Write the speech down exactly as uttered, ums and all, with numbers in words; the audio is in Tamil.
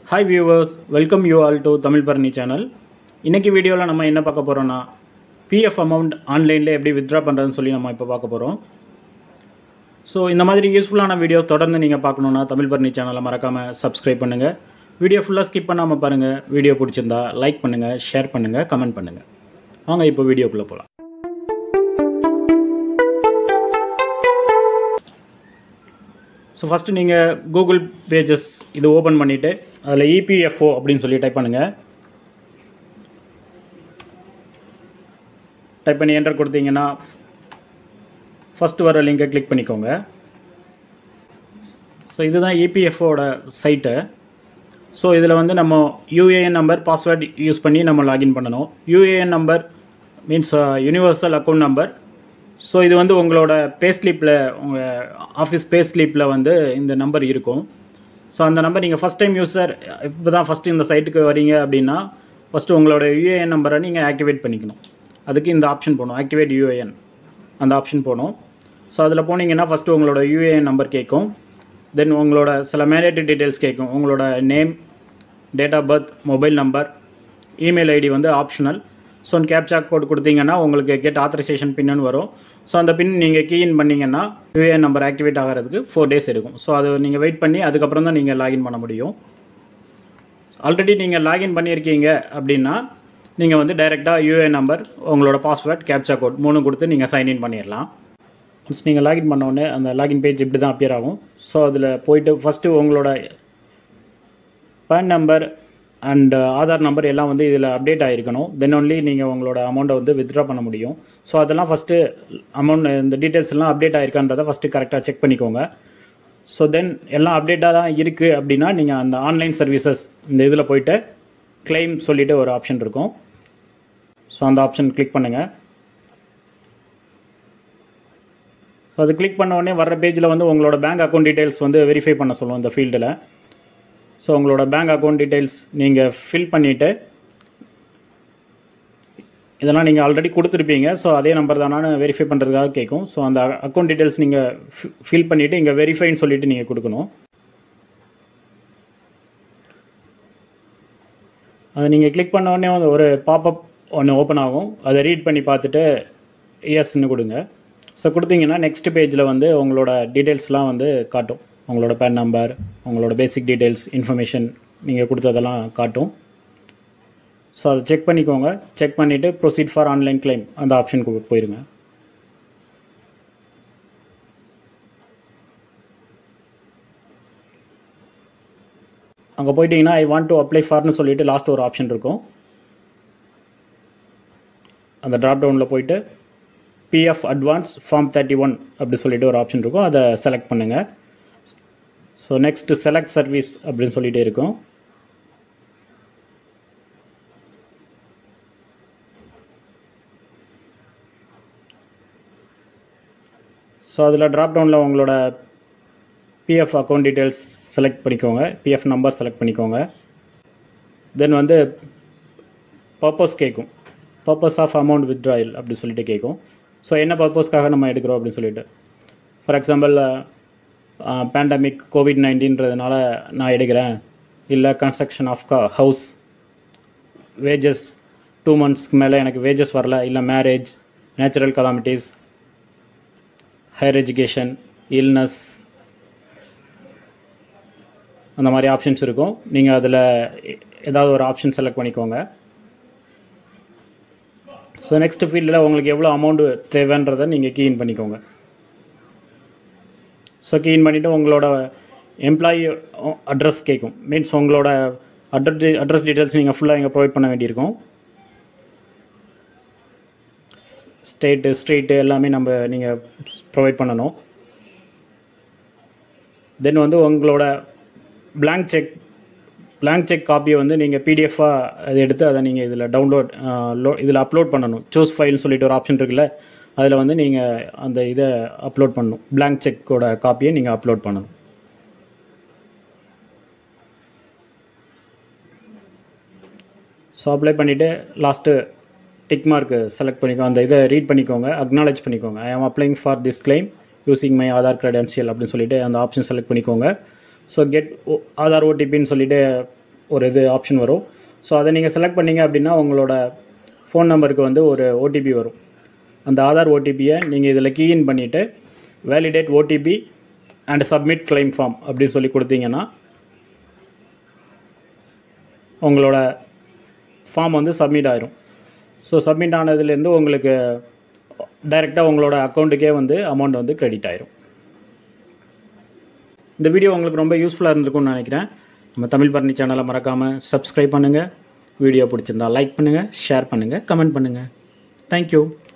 Hi viewers, welcome you all to Tamil Parni channel. இன்னைக்கு வீடியோல நம்ம என்ன பார்க்க போறோம்னா P F amount ஆன்லைன்ல எப்படி withdraw பண்றதுன்னு சொல்லி நம்ம இப்ப பார்க்க போறோம். சோ இந்த மாதிரி யூஸ்ஃபுல்லான வீடியோஸ் தொடர்ந்து நீங்க பார்க்கணும்னா Tamil Parni channel மறக்காம subscribe பண்ணுங்க. வீடியோ ஃபுல்லா ஸ்கிப் பண்ணாம பாருங்க. வீடியோ பிடிச்சிருந்தா லைக் பண்ணுங்க, ஷேர் பண்ணுங்க, கமெண்ட் பண்ணுங்க. வாங்க இப்போ வீடியோக்குள்ள போலாம். So first நீங்க Google pages இது ஓபன் பண்ணிட்டு அதுல E P F O அப்படினு சொல்லி டைப் பண்ணுங்க. டைப் பண்ணி என்டர் கொடுத்தீங்கன்னா ஃபர்ஸ்ட் வர லிங்கை கிளிக் பண்ணிக்கோங்க. ஸோ இதுதான் E P F O ஓட சைட்டு. ஸோ இதில் வந்து நம்ம U A N number password use பண்ணி நம்ம லாகின் பண்ணணும். U A N number means universal account number. So இது வந்து உங்களோட பே ஸ்லிப்பில் உங்கள் ஆஃபீஸ் பே ஸ்லிப்பில் வந்து இந்த நம்பர் இருக்கும். ஸோ அந்த நம்பர் நீங்கள் ஃபஸ்ட் டைம் யூஸர் இப்போ தான் ஃபஸ்ட்டு இந்த சைட்டுக்கு வரீங்க அப்படின்னா ஃபஸ்ட்டு உங்களோட U A N நம்பரை நீங்கள் ஆக்டிவேட் பண்ணிக்கணும். அதுக்கு இந்த ஆப்ஷன் போகணும், ஆக்டிவேட் U A N அந்த ஆப்ஷன் போகணும். ஸோ அதில் போனீங்கன்னா ஃபஸ்ட்டு உங்களோட U A N நம்பர் கேட்கும். தென் உங்களோட சில மேண்டேட்டரி டீட்டெயில்ஸ் கேட்கும். உங்களோட name, date of birth, mobile number, email ID வந்து ஆப்ஷனல். ஸோ கேப்சா கோட் கொடுத்தீங்கன்னா உங்களுக்கு கெட் ஆத்தரைசேஷன் பின்னு வரும். ஸோ அந்த பின் நீங்கள் கீஇன் பண்ணிங்கன்னா U A N number activate ஆகிறதுக்கு ஃபோர் டேஸ் எடுக்கும். ஸோ அது நீங்கள் வெயிட் பண்ணி அதுக்கப்புறம் தான் நீங்கள் லாகின் பண்ண முடியும். ஆல்ரெடி நீங்கள் லாகின் பண்ணியிருக்கீங்க அப்படின்னா நீங்கள் வந்து டைரெக்டாக U A N நம்பர், உங்களோட பாஸ்வேர்ட், கேப்சா கோட் மூணு கொடுத்து நீங்கள் சைன்இன் பண்ணிடலாம். ஒன்ஸ் நீங்கள் லாகின் பண்ணோடனே அந்த லாகின் பேஜ் இப்படி தான் அப்பியர் ஆகும். ஸோ அதில் போயிட்டு ஃபஸ்ட்டு உங்களோட PAN number and Aadhaar number எல்லாம் வந்து இதில் அப்டேட் ஆகிருக்கணும். தென் ஒன்லி நீங்கள் உங்களோட அமௌண்ட்டை வந்து வித்ட்ரா பண்ண முடியும். ஸோ அதெல்லாம் ஃபஸ்ட்டு அமௌண்ட் இந்த டீட்டெயில்ஸ் எல்லாம் அப்டேட் ஆகிருக்கான்றதை ஃபஸ்ட்டு கரெக்டாக செக் பண்ணிக்கோங்க. ஸோ தென் எல்லாம் அப்டேட்டாக தான் இருக்குது அப்படின்னா நீங்கள் அந்த ஆன்லைன் சர்வீசஸ் இந்த இதில் போய்ட்டு கிளைம் சொல்லிவிட்டு ஒரு ஆப்ஷன் இருக்கும். ஸோ அந்த ஆப்ஷன் கிளிக் பண்ணுங்கள். ஸோ அது கிளிக் பண்ண உடனே வர்ற பேஜில் வந்து உங்களோட பேங்க் அக்கௌண்ட் டீட்டெயில்ஸ் வந்து வெரிஃபை பண்ண சொல்லுவோம் இந்த ஃபீல்டில். ஸோ உங்களோட பேங்க் அக்கௌண்ட் டீட்டெயில்ஸ் நீங்கள் ஃபில் பண்ணிவிட்டு இதெல்லாம் நீங்கள் ஆல்ரெடி கொடுத்துருப்பீங்க. ஸோ அதே நம்பர் தானு வெரிஃபை பண்ணுறதுக்காக கேட்கும். ஸோ அந்த அக்கௌண்ட் டீட்டெயில்ஸ் நீங்கள் ஃபில் பண்ணிவிட்டு இங்கே வெரிஃபைன்னு சொல்லிவிட்டு நீங்கள் கொடுக்கணும். அதை நீங்கள் கிளிக் பண்ண உடனே வந்து ஒரு பாப்அப் ஒன்று ஓப்பன் ஆகும். அதை ரீட் பண்ணி பார்த்துட்டு எஸ்ன்னு கொடுங்க. ஸோ கொடுத்தீங்கன்னா நெக்ஸ்ட் பேஜில் வந்து உங்களோட டீட்டெயில்ஸ்லாம் வந்து காட்டும். உங்களோட பேன் நம்பர், உங்களோட பேசிக் டீட்டெயில்ஸ், இன்ஃபர்மேஷன் நீங்கள் கொடுத்ததெல்லாம் காட்டும். ஸோ அதை செக் பண்ணிக்கோங்க. செக் பண்ணிவிட்டு ப்ரொசீட் ஃபார் ஆன்லைன் கிளைம் அந்த ஆப்ஷனுக்கு போயிருங்க. அங்கே போயிட்டீங்கன்னா ஐ வாண்ட் டு அப்ளை ஃபார்னு சொல்லிவிட்டு லாஸ்ட் ஒரு ஆப்ஷன் இருக்கும். அந்த ட்ராப் டவுனில் போயிட்டு P F advance form thirty one அப்படி சொல்லிட்டு ஒரு ஆப்ஷன் இருக்கும். அதை செலக்ட் பண்ணுங்கள். ஸோ நெக்ஸ்ட் செலக்ட் சர்வீஸ் அப்படின்னு சொல்லிகிட்டே இருக்கும். ஸோ அதில் ட்ராப் டவுனில் உங்களோட P F account details select பண்ணிக்கோங்க. P F நம்பர் செலக்ட் பண்ணிக்கோங்க. தென் வந்து பர்பஸ் கேட்கும். பர்பஸ் ஆஃப் அமௌண்ட் வித்ட்ராயல் அப்படி சொல்லிட்டு கேட்கும். ஸோ என்ன பர்பஸ்க்காக நம்ம எடுக்கிறோம் அப்படின்னு சொல்லிட்டு, ஃபார் எக்ஸாம்பிள் பேண்டமிக் கோவிட் நைன்டீன்றதுனால நான் எடுக்கிறேன், இல்லை கன்ஸ்ட்ரக்ஷன் ஆஃப் கா ஹவுஸ், வேஜஸ் டூ மந்த்ஸ்க்கு மேலே எனக்கு வேஜஸ் வரல, இல்லை marriage, natural calamities, higher education, illness, அந்த மாதிரி ஆப்ஷன்ஸ் இருக்கும். நீங்கள் அதில் ஏதாவது ஒரு ஆப்ஷன் செலக்ட் பண்ணிக்கோங்க. ஸோ நெக்ஸ்ட் ஃபீல்டில் உங்களுக்கு எவ்வளோ அமௌண்ட்டு தேவைன்றதை நீங்கள் கீஇன் பண்ணிக்கோங்க. ஸோ கீஇன் பண்ணிவிட்டு உங்களோட எம்ப்ளாயி அட்ரஸ் கேட்கும். மீன்ஸ் உங்களோட அட்ரஸ் அட்ரஸ் டீட்டெயில்ஸ் நீங்கள் ஃபுல்லாக இங்கே ப்ரொவைட் பண்ண வேண்டியிருக்கும். ஸ்டேட்டு, ஸ்ட்ரீட்டு எல்லாமே நம்ம நீங்கள் ப்ரொவைட் பண்ணணும். தென் வந்து உங்களோட பிளாங்க் செக் பிளாங்க் செக் காப்பியை வந்து நீங்கள் பிடிஎஃபாக அதை எடுத்து அதை நீங்கள் இதில் டவுன்லோட் லோ இதில் அப்லோட் பண்ணணும். சூஸ் ஃபைல்னு சொல்லிட்டு ஒரு ஆப்ஷன் இருக்குல்ல, அதில் வந்து நீங்கள் அந்த இதை அப்லோட் பண்ணணும். பிளாங்க் செக்கோட காப்பியை நீங்கள் அப்லோட் பண்ணணும். ஸோ அப்ளை பண்ணிவிட்டு லாஸ்ட்டு டிக் மார்க்கு செலக்ட் பண்ணிக்கோ, அந்த இதை ரீட் பண்ணிக்கோங்க, அக்னாலேஜ் பண்ணிக்கோங்க. I am applying for this claim using my Aadhaar credential அப்படின்னு சொல்லிட்டு அந்த ஆப்ஷன் செலக்ட் பண்ணிக்கோங்க. ஸோ கெட் ஆதார் ஓடிபின்னு சொல்லிவிட்டு ஒரு இது ஆப்ஷன் வரும். ஸோ அதை நீங்கள் செலக்ட் பண்ணிங்க அப்படின்னா உங்களோட ஃபோன் நம்பருக்கு வந்து ஒரு ஓடிபி வரும். அந்த ஆதார் ஓடிபியை நீங்கள் இதில் கீஇன் பண்ணிவிட்டு validate OTP and submit claim form அப்படின்னு சொல்லி கொடுத்தீங்கன்னா உங்களோட ஃபார்ம் வந்து சப்மிட் ஆயிரும். ஸோ சப்மிட் ஆனதுலேருந்து உங்களுக்கு டைரெக்டாக உங்களோட அக்கௌண்ட்டுக்கே வந்து அமௌண்ட் வந்து கிரெடிட் ஆயிரும். இந்த வீடியோ உங்களுக்கு ரொம்ப யூஸ்ஃபுல்லாக இருந்திருக்கும்னு நினைக்கிறேன். நம்ம தமிழ் பரணி சேனலை மறக்காமல் சப்ஸ்கிரைப் பண்ணுங்கள். வீடியோ பிடிச்சிருந்தா லைக் பண்ணுங்கள், ஷேர் பண்ணுங்கள், கமெண்ட் பண்ணுங்கள். தேங்க்யூ.